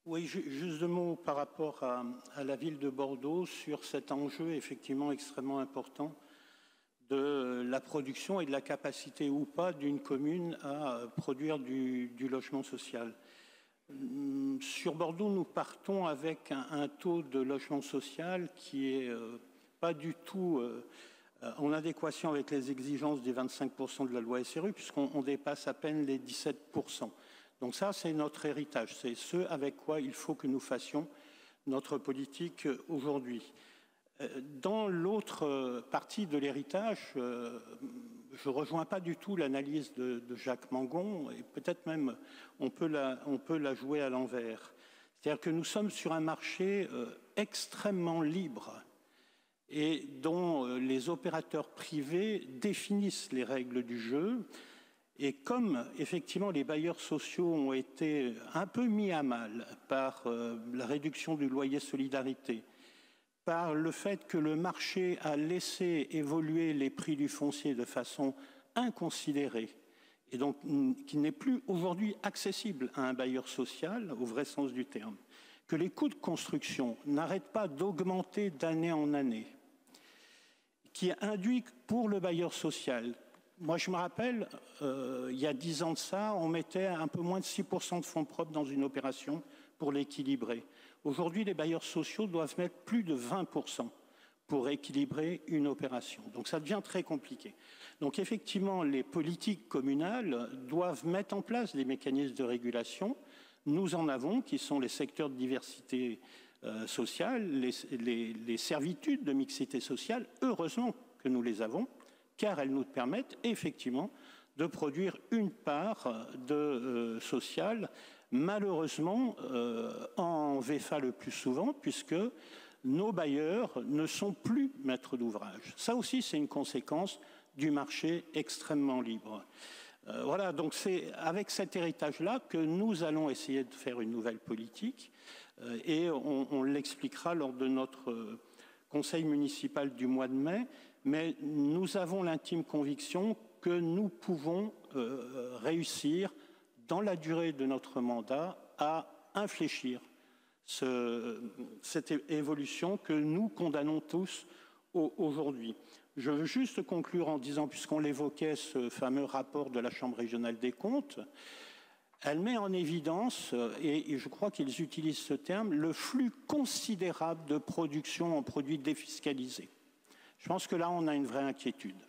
Oui, juste deux mots par rapport à la ville de Bordeaux sur cet enjeu effectivement extrêmement important de la production et de la capacité ou pas d'une commune à produire du logement social. Sur Bordeaux, nous partons avec un taux de logement social qui est pas du tout en adéquation avec les exigences des 25% de la loi SRU, puisqu'on dépasse à peine les 17%. Donc ça, c'est notre héritage, c'est ce avec quoi il faut que nous fassions notre politique aujourd'hui. Dans l'autre partie de l'héritage, je ne rejoins pas du tout l'analyse de Jacques Mangon, et peut-être même on peut la jouer à l'envers. C'est-à-dire que nous sommes sur un marché extrêmement libre et dont les opérateurs privés définissent les règles du jeu. Et comme effectivement les bailleurs sociaux ont été un peu mis à mal par la réduction du loyer solidarité, par le fait que le marché a laissé évoluer les prix du foncier de façon inconsidérée, et donc qui n'est plus aujourd'hui accessible à un bailleur social au vrai sens du terme, que les coûts de construction n'arrêtent pas d'augmenter d'année en année, qui induit pour le bailleur social. Moi, je me rappelle, il y a 10 ans de ça, on mettait un peu moins de 6% de fonds propres dans une opération pour l'équilibrer. Aujourd'hui, les bailleurs sociaux doivent mettre plus de 20% pour équilibrer une opération. Donc ça devient très compliqué. Donc effectivement, les politiques communales doivent mettre en place des mécanismes de régulation. Nous en avons, qui sont les secteurs de diversité sociale, les servitudes de mixité sociale. Heureusement que nous les avons, car elles nous permettent effectivement de produire une part de social, malheureusement en VFA le plus souvent, puisque nos bailleurs ne sont plus maîtres d'ouvrage. Ça aussi, c'est une conséquence du marché extrêmement libre. Voilà, donc c'est avec cet héritage-là que nous allons essayer de faire une nouvelle politique, et on l'expliquera lors de notre conseil municipal du mois de mai, mais nous avons l'intime conviction que nous pouvons réussir, dans la durée de notre mandat, à infléchir cette évolution que nous condamnons tous aujourd'hui. Je veux juste conclure en disant, puisqu'on l'évoquait, ce fameux rapport de la Chambre régionale des comptes, elle met en évidence, et je crois qu'ils utilisent ce terme, le flux considérable de production en produits défiscalisés. Je pense que là, on a une vraie inquiétude.